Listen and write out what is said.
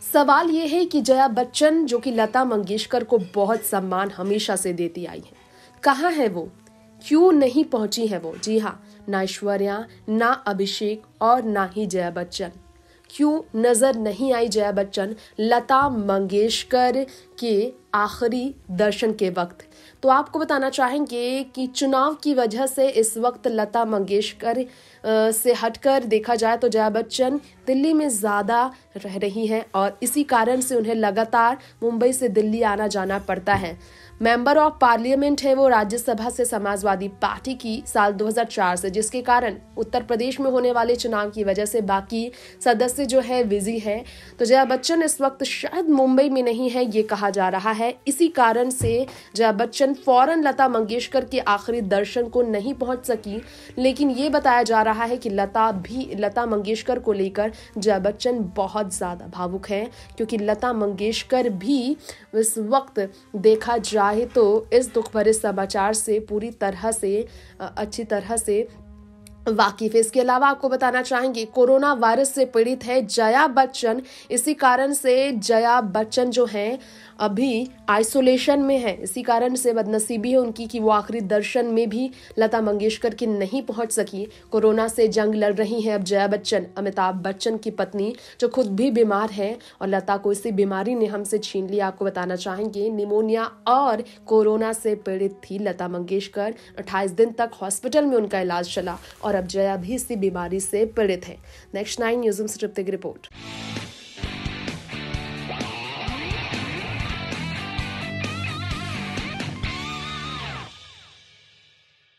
सवाल ये है कि जया बच्चन जो कि लता मंगेशकर को बहुत सम्मान हमेशा से देती आई है, कहाँ है वो, क्यों नहीं पहुंची है वो। जी हाँ, ना ऐश्वर्या, ना अभिषेक और ना ही जया बच्चन। क्यों नजर नहीं आई जया बच्चन लता मंगेशकर के आखिरी दर्शन के वक्त। तो आपको बताना चाहेंगे कि चुनाव की वजह से इस वक्त लता मंगेशकर से हटकर देखा जाए तो जया बच्चन दिल्ली में ज़्यादा रह रही हैं और इसी कारण से उन्हें लगातार मुंबई से दिल्ली आना जाना पड़ता है। मेंबर ऑफ पार्लियामेंट है वो राज्यसभा से समाजवादी पार्टी की साल 2004 से, जिसके कारण उत्तर प्रदेश में होने वाले चुनाव की वजह से बाकी सदस्य जो है बिजी है। तो जया बच्चन इस वक्त शायद मुंबई में नहीं है, ये कहा जा रहा है। इसी कारण से जया बच्चन फौरन लता मंगेशकर के आखिरी दर्शन को नहीं पहुंच सकी। लेकिन ये बताया जा रहा है कि लता मंगेशकर को लेकर जया बच्चन बहुत ज्यादा भावुक हैं, क्योंकि लता मंगेशकर भी इस वक्त देखा जाए तो इस दुख भरे समाचार से पूरी तरह से अच्छी तरह से वाकिफ है। इसके अलावा आपको बताना चाहेंगे कोरोना वायरस से पीड़ित है जया बच्चन। इसी कारण से जया बच्चन जो हैं अभी आइसोलेशन में है। इसी कारण से बदनसीबी है उनकी कि वो आखिरी दर्शन में भी लता मंगेशकर की नहीं पहुंच सकी। कोरोना से जंग लड़ रही हैं अब जया बच्चन, अमिताभ बच्चन की पत्नी, जो खुद भी बीमार है और लता को इसी बीमारी ने हमसे छीन लिया। आपको बताना चाहेंगे निमोनिया और कोरोना से पीड़ित थी लता मंगेशकर। 28 दिन तक हॉस्पिटल में उनका इलाज चला और अब जया भी इसी बीमारी से पीड़ित है। नेक्स्ट 9 न्यूज़ से तृप्ति की रिपोर्ट।